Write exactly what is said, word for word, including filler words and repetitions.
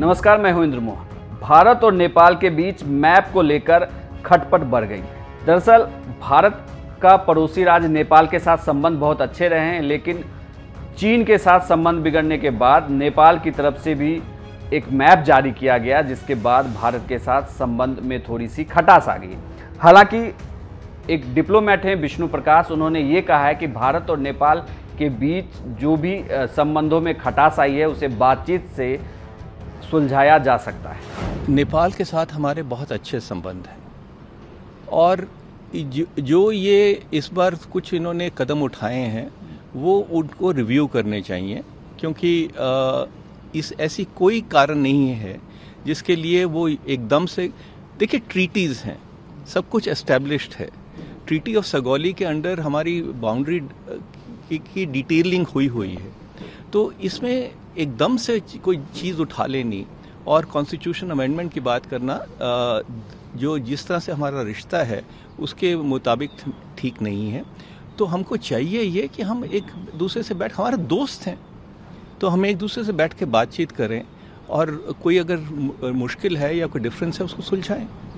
नमस्कार, मैं हूं इंद्रमोहन। भारत और नेपाल के बीच मैप को लेकर खटपट बढ़ गई है। दरअसल भारत का पड़ोसी राज्य नेपाल के साथ संबंध बहुत अच्छे रहे हैं, लेकिन चीन के साथ संबंध बिगड़ने के बाद नेपाल की तरफ से भी एक मैप जारी किया गया, जिसके बाद भारत के साथ संबंध में थोड़ी सी खटास आ गई। हालांकि एक डिप्लोमेट हैं विष्णु प्रकाश, उन्होंने ये कहा है कि भारत और नेपाल के बीच जो भी संबंधों में खटास आई है उसे बातचीत से सुलझाया जा सकता है। नेपाल के साथ हमारे बहुत अच्छे संबंध हैं और जो ये इस बार कुछ इन्होंने कदम उठाए हैं वो उनको रिव्यू करने चाहिए, क्योंकि इस ऐसी कोई कारण नहीं है जिसके लिए वो एकदम से, देखिए ट्रीटीज़ हैं, सब कुछ एस्टेब्लिश्ड है। ट्रीटी ऑफ सगौली के अंडर हमारी बाउंड्री की, की डिटेलिंग हुई हुई है, तो इसमें एकदम से कोई चीज़ उठा लेनी और कॉन्स्टिट्यूशन अमेंडमेंट की बात करना जो जिस तरह से हमारा रिश्ता है उसके मुताबिक ठीक नहीं है। तो हमको चाहिए ये कि हम एक दूसरे से बैठ, हमारे दोस्त हैं तो हम एक दूसरे से बैठ के बातचीत करें और कोई अगर मुश्किल है या कोई डिफरेंस है उसको सुलझाएं।